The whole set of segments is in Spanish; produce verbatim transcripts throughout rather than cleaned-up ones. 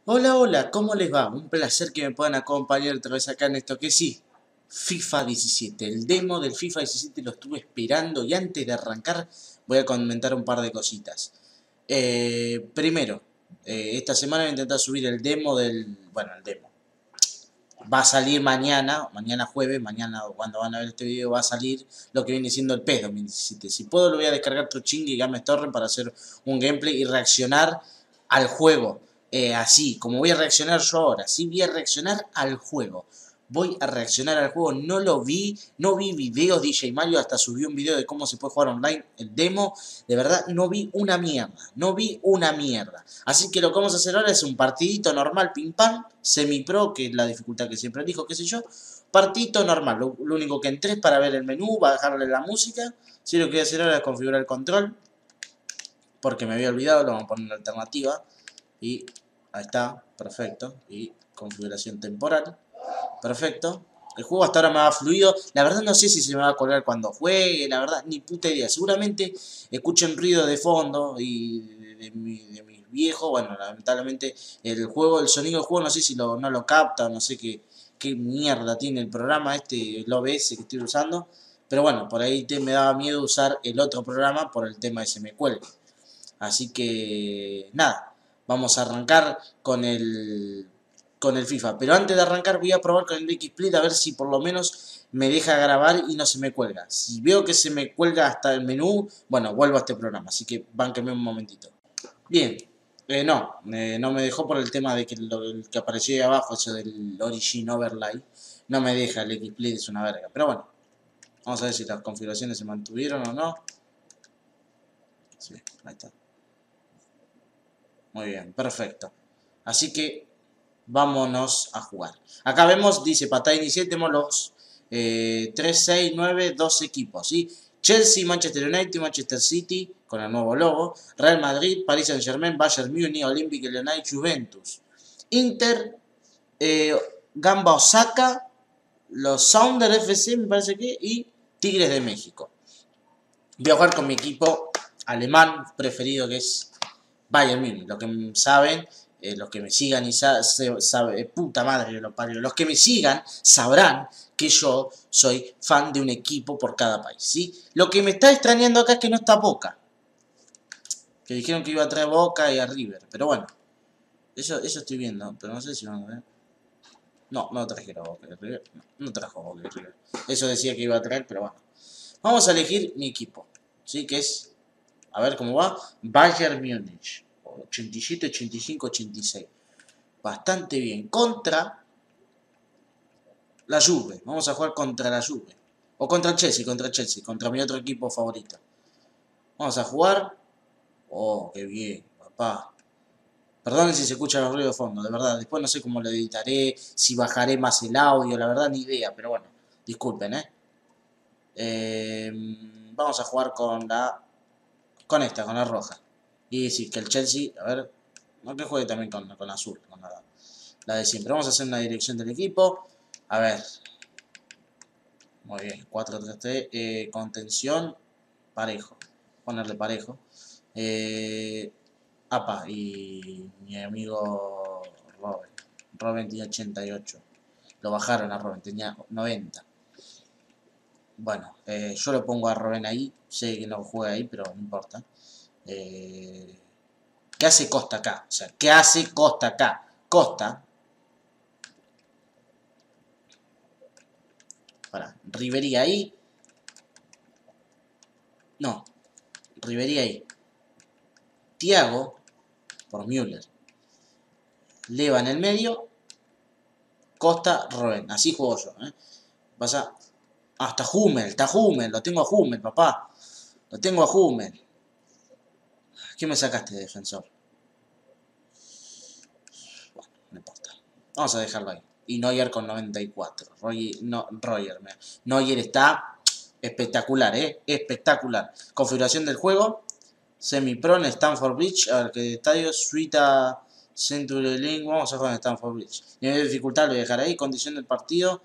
Hola, hola, ¿cómo les va? Un placer que me puedan acompañar otra vez acá en esto que sí, FIFA diecisiete. El demo del FIFA diecisiete lo estuve esperando y antes de arrancar voy a comentar un par de cositas. Eh, primero, eh, esta semana voy a intentar subir el demo del... Bueno, el demo. Va a salir mañana, mañana jueves, mañana cuando van a ver este video va a salir lo que viene siendo el PES dos mil diecisiete. Si puedo lo voy a descargar Truchingue y Game Torrent para hacer un gameplay y reaccionar al juego. Eh, así, como voy a reaccionar yo ahora, sí voy a reaccionar al juego. Voy a reaccionar al juego, no lo vi, no vi videos, D J Mario hasta subió un video de cómo se puede jugar online, el demo, de verdad no vi una mierda, no vi una mierda. Así que lo que vamos a hacer ahora es un partidito normal, pim pam, semi-pro, que es la dificultad que siempre elijo, qué sé yo. Partidito normal, lo, lo único que entré es para ver el menú, bajarle la música. Si lo que voy a hacer ahora es configurar el control, porque me había olvidado, lo vamos a poner en alternativa. Y ahí está, perfecto. Y configuración temporal, perfecto. El juego hasta ahora me va fluido. La verdad no sé si se me va a colgar cuando juegue. La verdad, ni puta idea. Seguramente escuchen ruido de fondo y de, de, mi, de mis viejos. Bueno, lamentablemente el juego, el sonido del juego no sé si lo, no lo capta. No sé qué, qué mierda tiene el programa este, el O B S que estoy usando. Pero bueno, por ahí te, me daba miedo usar el otro programa por el tema de se me cuelgue. Así que nada, vamos a arrancar con el, con el FIFA. Pero antes de arrancar voy a probar con el X-Split a ver si por lo menos me deja grabar y no se me cuelga. Si veo que se me cuelga hasta el menú, bueno, vuelvo a este programa. Así que bánquenme un momentito. Bien, eh, no, eh, no me dejó por el tema de que lo el que apareció ahí abajo, eso del Origin Overlay. No me deja, el X-Split es una verga. Pero bueno, vamos a ver si las configuraciones se mantuvieron o no. Sí, ahí está. Muy bien, perfecto. Así que vámonos a jugar. Acá vemos, dice patada inicial, tenemos los eh, tres, seis, nueve, doce equipos. ¿Sí? Chelsea, Manchester United, Manchester City, con el nuevo logo. Real Madrid, Paris Saint Germain, Bayern Múnich, Olympique Lyonnais, Juventus. Inter, eh, Gamba Osaka, los Sounders F C, me parece que, y Tigres de México. Voy a jugar con mi equipo alemán preferido, que es Bayern Múnich. Los que saben, eh, los que me sigan y sa sabe, puta madre los parió, los que me sigan sabrán que yo soy fan de un equipo por cada país, ¿sí? Lo que me está extrañando acá es que no está Boca. Que dijeron que iba a traer Boca y a River, pero bueno. Eso, eso estoy viendo, pero no sé si van a ver. No, no trajeron Boca y River. No, no trajo Boca y River. Eso decía que iba a traer, pero bueno. Vamos a elegir mi equipo, ¿sí? Que es, a ver cómo va, Bayern Múnich. ochenta y siete, ochenta y cinco, ochenta y seis. Bastante bien. Contra la Juve. Vamos a jugar contra la Juve. O contra el Chelsea, contra el Chelsea. Contra mi otro equipo favorito. Vamos a jugar. Oh, qué bien, papá. Perdonen si se escucha el ruido de fondo, de verdad. Después no sé cómo lo editaré, si bajaré más el audio, la verdad ni idea. Pero bueno, disculpen, ¿eh? eh vamos a jugar con la... Con esta, con la roja. Y decir que el Chelsea, a ver, no que juegue también con, con la azul, con la, la de siempre. Vamos a hacer una dirección del equipo. A ver. Muy bien, cuatro tres tres. Eh, contención, parejo. Ponerle parejo. Eh, apa, y mi amigo Robin. Robin tenía ochenta y ocho. Lo bajaron a Robin, tenía noventa. Bueno, eh, yo lo pongo a Robin ahí. Sé que no juega ahí, pero no importa. Eh, ¿Qué hace Costa acá? O sea, ¿qué hace Costa acá? Costa. Para, Ribery ahí. No, Ribery ahí. Thiago por Müller. Leva en el medio. Costa, Robben. Así juego yo. ¿eh? Pasa. Hasta ah, Hummel. Está Hummel. Lo tengo a Hummel, papá. Lo tengo a Hummel. ¿Qué me sacaste de defensor? Bueno, no importa. Vamos a dejarlo ahí. Y Neuer con noventa y cuatro. Roger, no, Roger. Neuer está espectacular, ¿eh? Espectacular. Configuración del juego. Semi-Pro en Stamford Bridge. A ver, ¿qué estadio? Suita Century Link. Vamos a jugar en Stamford Bridge. Nivel de dificultad lo voy a dejar ahí. Condición del partido.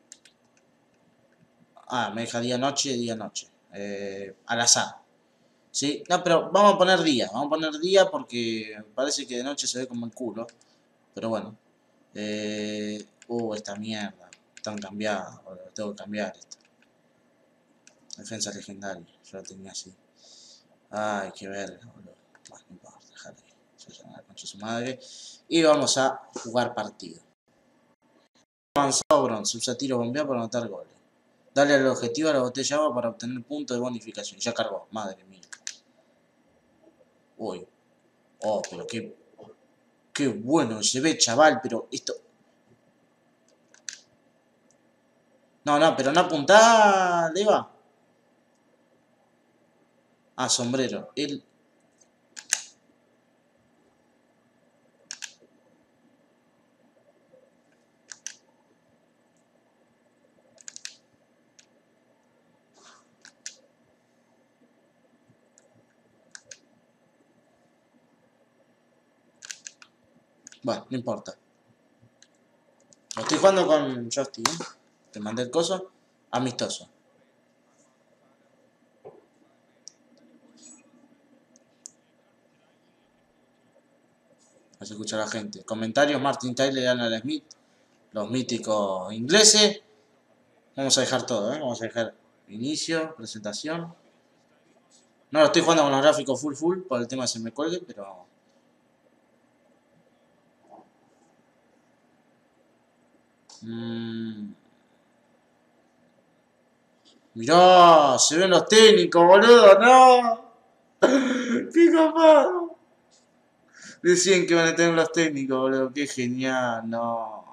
Ah, me deja día-noche, día-noche. Eh, al azar. Sí, no, pero vamos a poner día. Vamos a poner día porque parece que de noche se ve como el culo. Pero bueno. Eh, uh, esta mierda. Están cambiadas, boludo. Tengo que cambiar esto. Defensa legendaria. Yo la tenía así. Ay, qué verga, boludo. Bueno, no importa, dejar ahí. Se llama la concha de su madre. Y vamos a jugar partido. Avanzado bronce. Usa tiro bombeado para anotar goles. Dale al objetivo a la botella de agua para obtener puntos de bonificación. Ya cargó. Madre mía. Uy. Oh, pero qué... Qué bueno se ve, chaval, pero esto... No, no, pero no apuntá, Leva. Ah, sombrero. Él... Bueno, no importa. Estoy jugando con Justy, ¿eh? Te mandé el coso. Amistoso. No se escucha la gente. Comentarios, Martin Tyler y Alan Smith. Los míticos ingleses. Vamos a dejar todo, ¿eh? Vamos a dejar inicio, presentación. No lo estoy jugando con los gráficos full full por el tema de se me cuelgue, pero... Mmm... Mirá, se ven los técnicos, boludo, no. Qué copado. Decían que van a tener los técnicos, boludo, qué genial, no.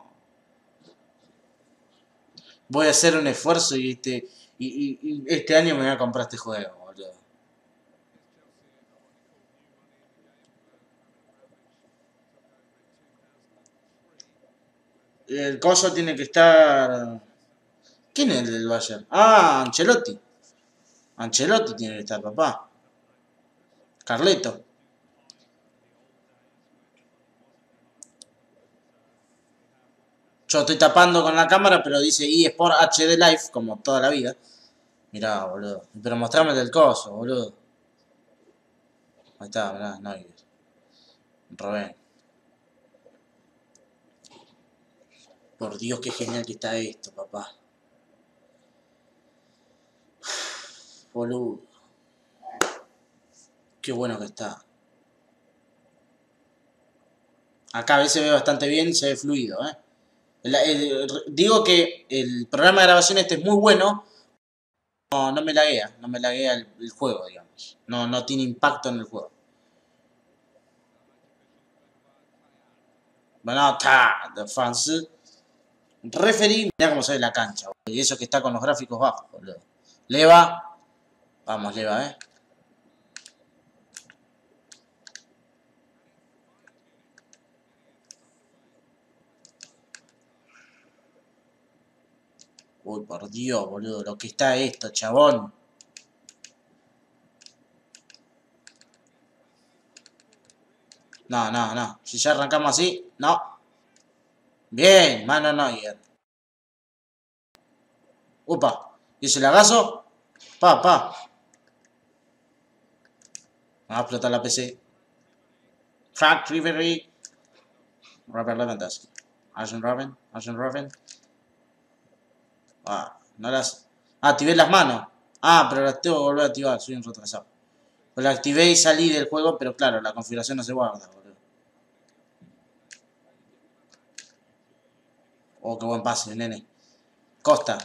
Voy a hacer un esfuerzo y este, y, y- y este año me voy a comprar este juego, boludo. El coso tiene que estar... ¿Quién es el del Bayern? Ah, Ancelotti. Ancelotti tiene que estar, papá. Carleto. Yo estoy tapando con la cámara, pero dice eSport H D Live, como toda la vida. Mirá, boludo. Pero mostrame el del coso, boludo. Ahí está, mirá, no hay. Robén. Por Dios, qué genial que está esto, papá. Boludo. Qué bueno que está. Acá a veces se ve bastante bien y se ve fluido, ¿eh? El- el- digo que el programa de grabación este es muy bueno. No, no me laguea, no me laguea el, el juego, digamos. No, no tiene impacto en el juego. Bueno, está, de fans. Referee, mirá cómo se ve la cancha, boludo. Y eso que está con los gráficos bajos, boludo. Leva. Vamos, Leva, ¿eh? Uy, por Dios, boludo. Lo que está esto, chabón. No, no, no. Si ya arrancamos así, no. Bien, mano Neuer. Upa. ¿Y ese lagazo? Pa, pa. Me va a explotar la P C. Frank Ribery. Robert Lewandowski. Arjen Robben. Arjen Robben. Ah, no las... Ah, activé las manos. Ah, pero las tengo que volver a activar. Soy un retrasado. Pues la activé y salí del juego, pero claro, la configuración no se guarda, boludo. Oh, qué buen pase, nene. Costa.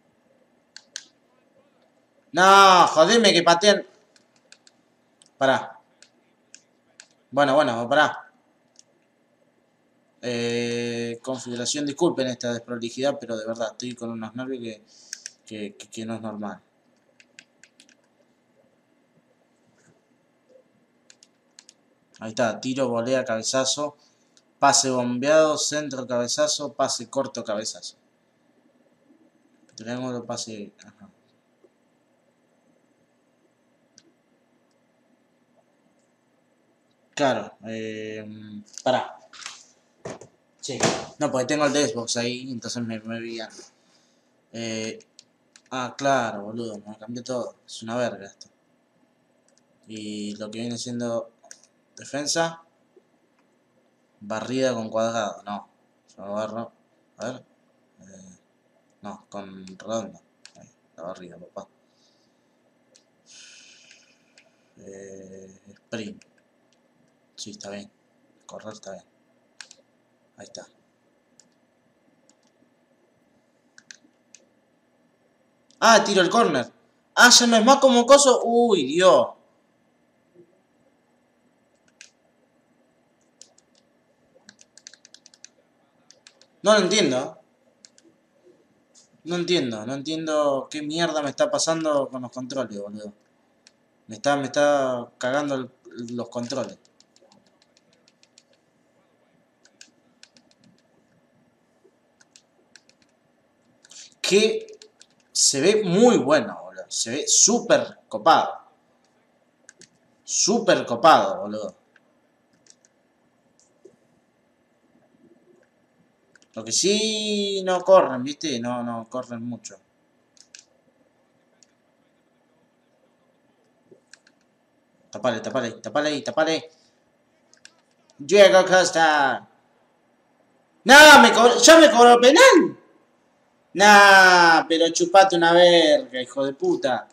No, jodeme que patean. Pará. Bueno, bueno, pará. Eh, configuración, disculpen esta desprolijidad, pero de verdad estoy con unos nervios que, que, que, que no es normal. Ahí está, tiro, volea, cabezazo, pase bombeado, centro, cabezazo, pase corto, cabezazo. Triángulo, pase... Ajá. Claro, eh, pará. Sí. No, porque tengo el de Xbox ahí, entonces me, me vi algo. Eh, ah, claro, boludo, me cambió todo. Es una verga esto. Y lo que viene siendo defensa. Barrida con cuadrado, no. Yo agarro. A ver. Eh, no, con redonda. Ahí, la barrida, papá. Eh, sprint. Sí, está bien. Correr está bien. Ahí está. Ah, tiro el corner. Ah, ya no es más como coso. Uy, Dios. No lo entiendo. No entiendo, no entiendo qué mierda me está pasando con los controles, boludo. Me está, me está cagando el, los controles. Que se ve muy bueno, boludo. Se ve súper copado. Súper copado, boludo. Lo que sí no corren, ¿viste? No, no corren mucho. Tapale, tapale, tapale ahí, tapale. Diego Costa. No, me cobró, ya me cobró penal. Nah, pero chupate una verga, hijo de puta.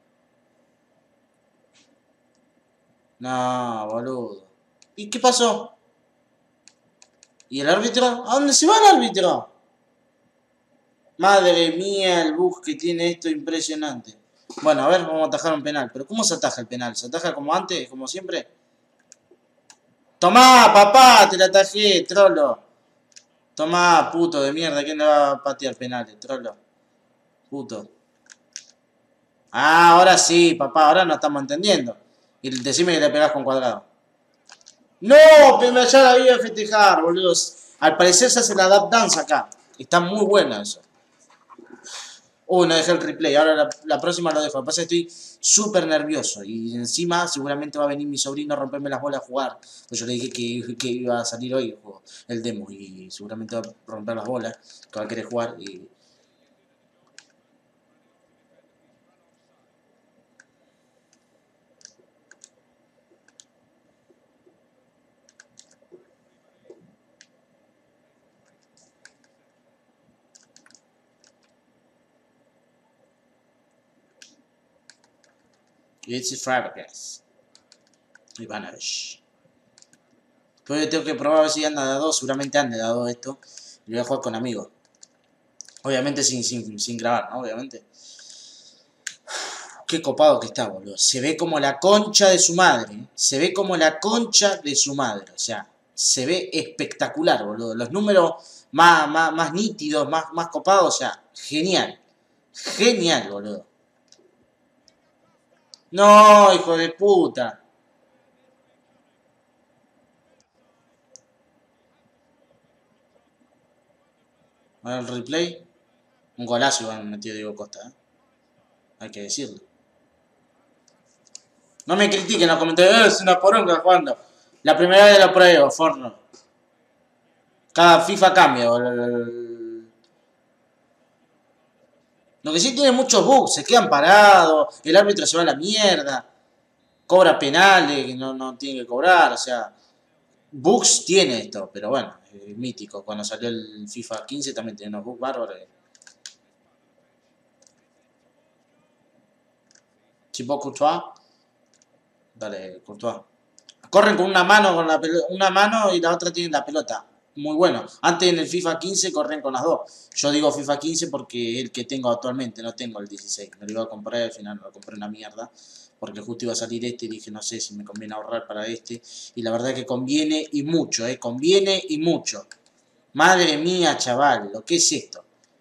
No, boludo. ¿Y qué pasó? ¿Y el árbitro? ¿A dónde se va el árbitro? Madre mía, el bug que tiene esto impresionante. Bueno, a ver, vamos a atajar un penal. ¿Pero cómo se ataja el penal? ¿Se ataja como antes, como siempre? ¡Tomá, papá! Te la atajé, trolo. Tomá, puto de mierda. ¿Quién le va a patear penales, trolo? Puto. Ah, ahora sí, papá. Ahora no estamos entendiendo. Y decime que le pegás con cuadrado. ¡No! Pero ya la vi a festejar, boludo. Al parecer se hace la dab dance acá. Está muy buena eso. Uy, no dejé el replay. Ahora la, la próxima lo dejo. Lo que pasa es que estoy súper nervioso. Y encima seguramente va a venir mi sobrino a romperme las bolas a jugar. Pues yo le dije que, que iba a salir hoy el, juego, el demo. Y seguramente va a romper las bolas. Que va a querer jugar. Y... It's Fabregas. Ivanovic. Después tengo que probar a ver si anda de a dos. Seguramente anda de a dos esto. Y voy a jugar con amigos. Obviamente sin, sin, sin grabar, ¿no? Obviamente. Qué copado que está, boludo. Se ve como la concha de su madre. ¿eh? Se ve como la concha de su madre. O sea, se ve espectacular, boludo. Los números más, más, más nítidos, más, más copados. O sea, genial. Genial, boludo. No, hijo de puta. A ver el replay. Un golazo igual metió Diego Costa, ¿eh? Hay que decirlo. No me critiquen los comentarios. Eh, es una poronga jugando. La primera vez lo pruebo, forno. Cada FIFA cambia, boludo. Lo que sí tiene muchos bugs. Se quedan parados. El árbitro se va a la mierda. Cobra penales que no, no tiene que cobrar. O sea, bugs tiene esto. Pero bueno, es mítico. Cuando salió el FIFA quince también tenía unos bugs bárbaros. Tipo Courtois. Dale, Courtois. Corren con una mano, con la una mano y la otra tiene la pelota. Muy bueno. Antes en el FIFA quince corren con las dos. Yo digo FIFA quince porque es el que tengo actualmente, no tengo el dieciséis. Me lo iba a comprar y al final me lo compré una mierda. Porque justo iba a salir este y dije, no sé si me conviene ahorrar para este. Y la verdad que conviene y mucho, ¿eh? Conviene y mucho. Madre mía, chaval, ¿lo que es esto?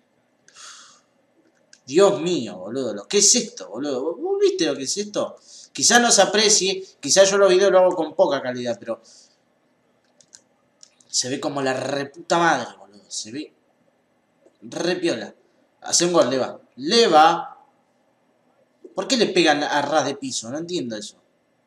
Dios mío, boludo, ¿lo que es esto, boludo? ¿Vos viste lo que es esto? Quizás no se aprecie, quizás yo los videos lo hago con poca calidad, pero... Se ve como la reputa madre, boludo. Se ve re piola. Hace un gol, le va. Le va. ¿Por qué le pegan a ras de piso? No entiendo eso.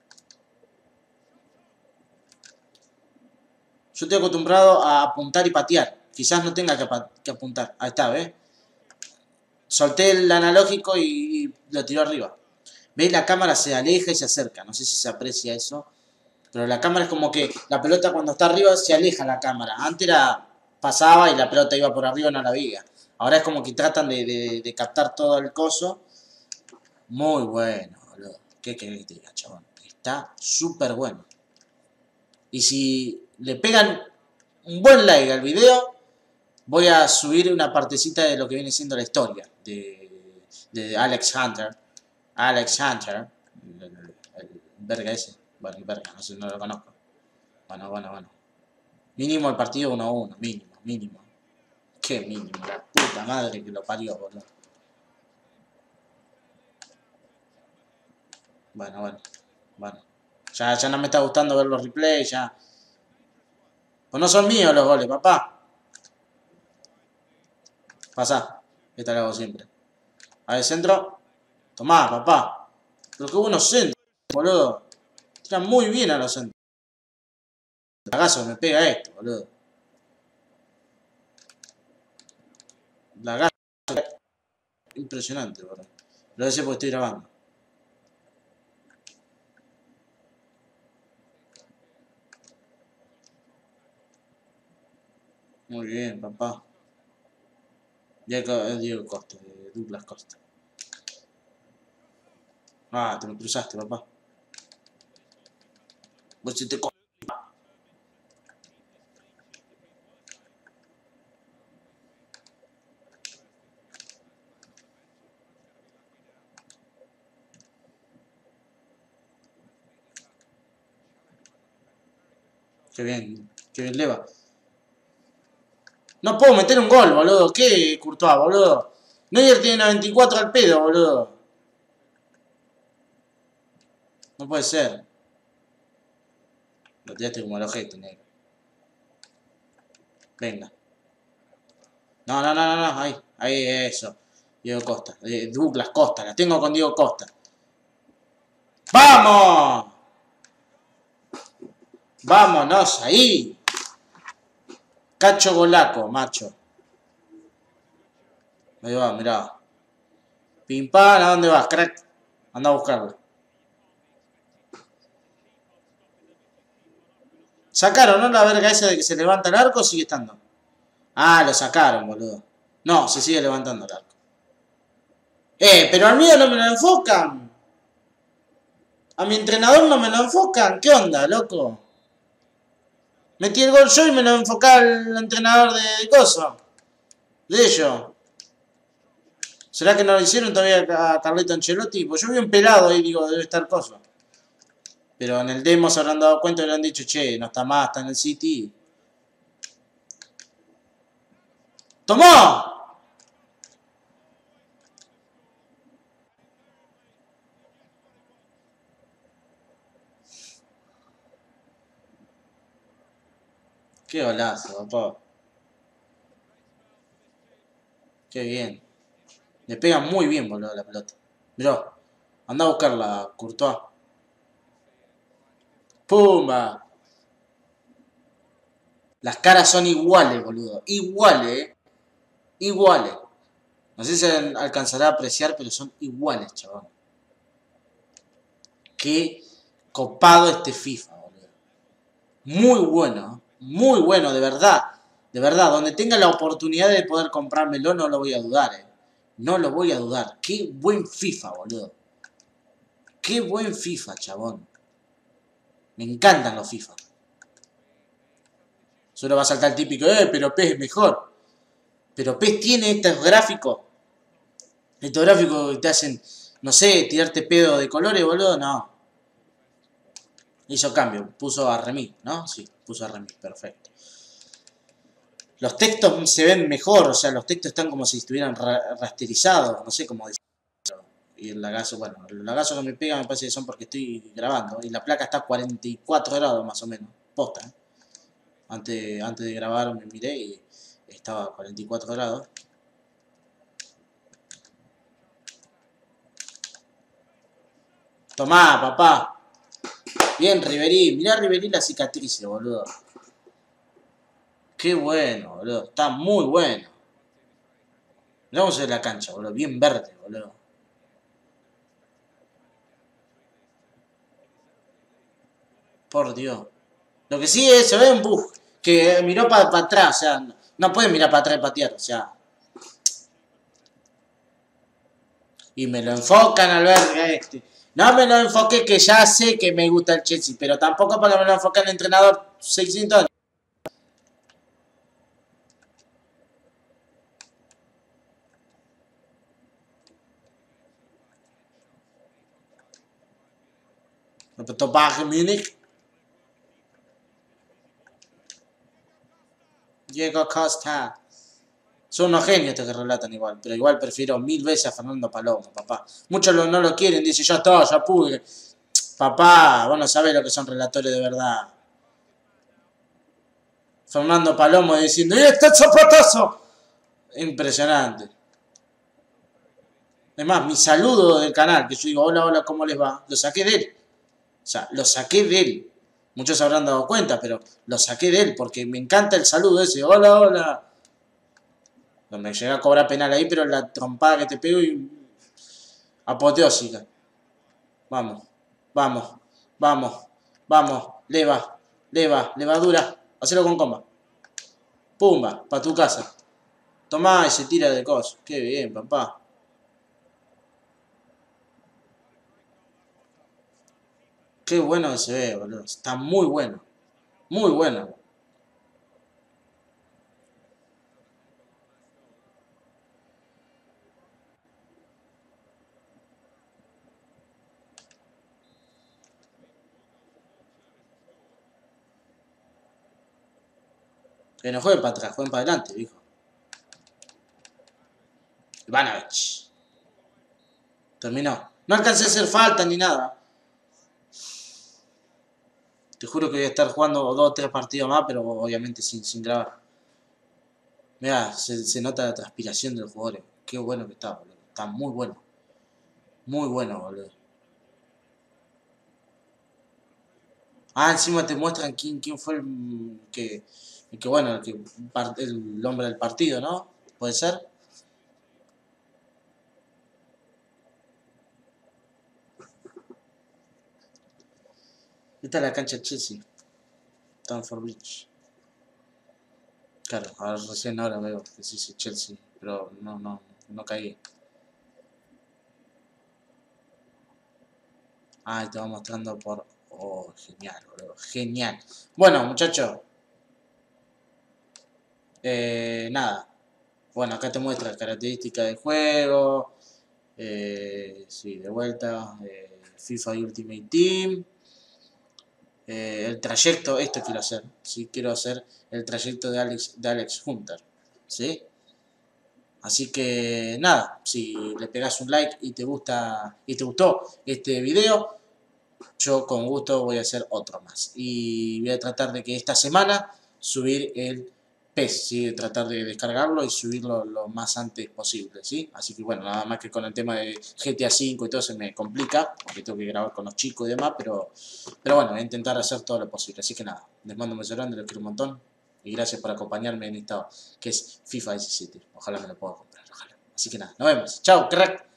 Yo estoy acostumbrado a apuntar y patear. Quizás no tenga que, que apuntar. Ahí está, ¿ves? Solté el analógico y, y lo tiró arriba. ¿Ves? La cámara se aleja y se acerca. No sé si se aprecia eso. Pero la cámara es como que la pelota cuando está arriba se aleja la cámara. Antes era, pasaba y la pelota iba por arriba y no la veía. Ahora es como que tratan de, de, de captar todo el coso. Muy bueno, boludo. ¿Qué querés que te diga, chabón? Está súper bueno. Y si le pegan un buen like al video, voy a subir una partecita de lo que viene siendo la historia de, de Alex Hunter. Alex Hunter. El, el, el verga ese. Bueno, el verga, no sé, no lo conozco. Bueno, bueno, bueno. Mínimo el partido uno a uno. Mínimo, mínimo. Qué mínimo. La puta madre que lo parió, boludo. Bueno, bueno. Bueno. Ya, ya no me está gustando ver los replays, ya. Pues no son míos los goles, papá. Pasá. Esta la hago siempre. A ver, centro. Tomá, papá. Pero qué buenos centros, boludo. Tiran muy bien a los centros. Lagazo me pega esto, boludo. Lagazo. Impresionante, boludo. Lo decía porque estoy grabando. Muy bien, papá. Diego, Diego Costa, Douglas Costa. Ah, te me cruzaste, papá. Vos si te co... Qué bien, qué bien leva. No puedo meter un gol, boludo. ¿Qué Courtois, boludo? Neuer tiene noventa y cuatro al pedo, boludo. No puede ser. Lo tiraste como el ojete, negro. Venga. No, no, no, no, no. Ahí, ahí, eso. Diego Costa. Eh, Douglas Costa. La tengo con Diego Costa. ¡Vamos! ¡Vámonos ahí! Cacho golaco, macho. Ahí va, mirá. Pim pam, ¿a dónde vas, crack? Anda a buscarlo. Sacaron, ¿no? La verga esa de que se levanta el arco, sigue estando. Ah, lo sacaron, boludo. No, se sigue levantando el arco. Eh, pero al mío no me lo enfocan. A mi entrenador no me lo enfocan. ¿Qué onda, loco? Metí el gol yo y me lo enfocaba el entrenador de, de coso. De ellos. ¿Será que no lo hicieron todavía a Carleto Ancelotti? Pues yo vi un pelado ahí, digo, debe estar coso. Pero en el demo se habrán dado cuenta y le han dicho, che, no está más, está en el City. ¡Tomó! Qué golazo, papá. Qué bien. Le pega muy bien, boludo, la pelota. Mirá, anda a buscarla, Courtois. ¡Pumba! Las caras son iguales, boludo. Iguales, eh. Iguales. No sé si alcanzará a apreciar, pero son iguales, chaval. Qué copado este FIFA, boludo. Muy bueno, muy bueno, de verdad. De verdad, donde tenga la oportunidad de poder comprármelo, no lo voy a dudar, eh. No lo voy a dudar. Qué buen FIFA, boludo. Qué buen FIFA, chabón. Me encantan los FIFA. Solo va a saltar el típico, eh, pero P E S es mejor. Pero P E S tiene estos gráficos. Estos gráficos que te hacen, no sé, tirarte pedo de colores, boludo, no. Hizo cambio, puso a Remy, ¿no? Sí, puso a Remy, perfecto. Los textos se ven mejor, o sea, los textos están como si estuvieran ra rasterizados, no sé cómo decirlo. Y el lagazo, bueno, el lagazo que me pega me parece que son porque estoy grabando. Y la placa está a cuarenta y cuatro grados más o menos, posta, ¿eh? Antes, antes de grabar me miré y estaba a cuarenta y cuatro grados. Tomá, papá. Bien, Riverí. Mirá Riverí la cicatriz, boludo. Qué bueno, boludo. Está muy bueno. Mirá cómo se ve la cancha, boludo. Bien verde, boludo. Por Dios. Lo que sí es, se ve un bug. Que miró para pa atrás, o sea, no, no puede mirar para atrás y patear, o sea. Y me lo enfocan al ver este. No me lo enfoque que ya sé que me gusta el Chelsea, pero tampoco para que me lo enfoque el entrenador seiscientos años. Respecto a Múnich. Diego Costa. Son unos genios estos que relatan igual, pero igual prefiero mil veces a Fernando Palomo, papá. Muchos lo, no lo quieren, dicen, ya está, ya pude. Papá, vos no sabés lo que son relatores de verdad. Fernando Palomo diciendo, ¡y está el zapatazo! Impresionante. Es más, mi saludo del canal, que yo digo, hola, hola, ¿cómo les va? Lo saqué de él. O sea, lo saqué de él. Muchos se habrán dado cuenta, pero lo saqué de él porque me encanta el saludo ese, hola, hola. No me llega a cobrar penal ahí, pero la trompada que te pego y... apoteósica. Vamos, vamos, vamos, vamos, leva, leva, levadura. Hacelo con comba. Pumba, pa' tu casa. Tomá y se tira de cosas. Qué bien, papá. Qué bueno que se ve, boludo. Está muy bueno. Muy bueno. Que no jueguen para atrás, jueguen para adelante, dijo. Ivanovic. Terminó. No alcancé a hacer falta ni nada. Te juro que voy a estar jugando dos o tres partidos más, pero obviamente sin, sin grabar. Mirá, se, se nota la transpiración de los jugadores. Qué bueno que está, boludo. Está muy bueno. Muy bueno, boludo. Ah, encima te muestran quién, quién fue el que, el que bueno, el, que, el hombre del partido, ¿no? ¿Puede ser? Esta es la cancha de Chelsea. Stamford Bridge. Claro, ahora recién ahora veo que sí, sí, Chelsea, pero no, no, no caí. Ah, te va mostrando por... Oh, genial, boludo, genial. Bueno, muchachos. Eh, nada. Bueno, acá te muestra características del juego. Eh, sí, de vuelta. Eh, FIFA Ultimate Team. Eh, el trayecto, esto quiero hacer. Sí, quiero hacer el trayecto de Alex, de Alex Hunter. ¿Sí? Así que nada, si le pegas un like y te gusta y te gustó este video, yo con gusto voy a hacer otro más. Y voy a tratar de que esta semana subir el P E S, ¿sí? Tratar de descargarlo y subirlo lo más antes posible, ¿sí? Así que bueno, nada más que con el tema de G T A cinco y todo se me complica, porque tengo que grabar con los chicos y demás, pero, pero bueno, voy a intentar hacer todo lo posible. Así que nada, les mando un beso grande, les quiero un montón. Y gracias por acompañarme en esta que es FIFA diecisiete. Ojalá me lo pueda comprar, ojalá. Así que nada, nos vemos. Chao, crack.